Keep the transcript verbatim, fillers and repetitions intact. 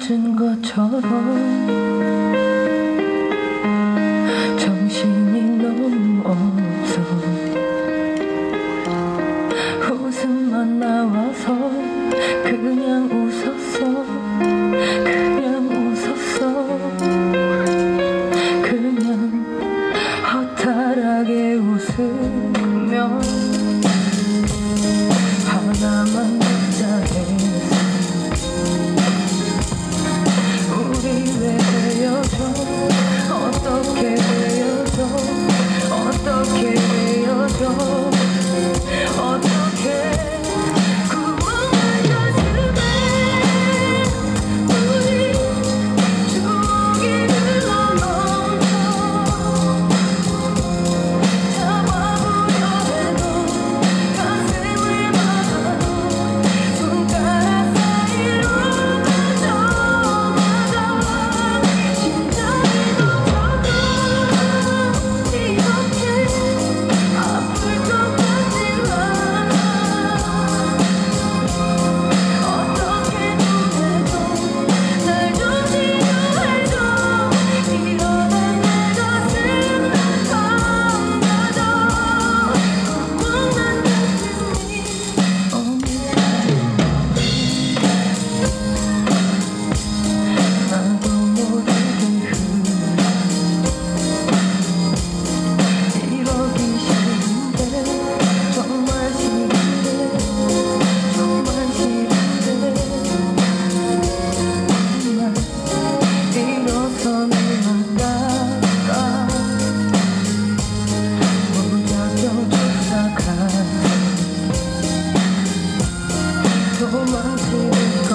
늦은 것처럼 정신이 너무 없어. 웃음만 나와서 그냥 웃었어. 그냥 웃었어. 그냥 허탈하게 웃으며 하나만 묻자 했어. 우리 왜 헤어져? 어떻게 헤어져? 어떻게 헤어져? 어떻게 구멍난 가슴에 우리 추억이 흘러넘쳐. 잡아보려 해도 가슴을 막아도 손가락 사이로 가져가다 심장이 멈춰도 이렇게 아플 것 같지만 어떻게 보내도 날 좀 치료해줘. 이러다 내 가슴 아파져. 구멍난 가슴이 어느새 나도 모르게 흘러. 이러기 싫은데 정말 싫은데 정말 싫은데 난 일어서는 나갈까. 무작정 쫓아가 도망치는